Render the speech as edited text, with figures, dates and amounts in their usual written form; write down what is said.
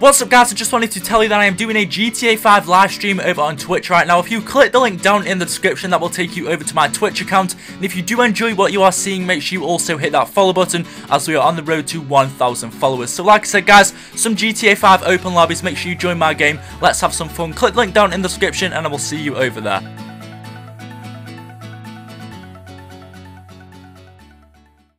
What's up guys, I just wanted to tell you that I am doing a GTA 5 live stream over on Twitch right now. If you click the link down in the description, that will take you over to my Twitch account. And if you do enjoy what you are seeing, make sure you also hit that follow button, as we are on the road to 1,000 followers. So like I said guys, some GTA 5 open lobbies, make sure you join my game. Let's have some fun. Click the link down in the description and I will see you over there.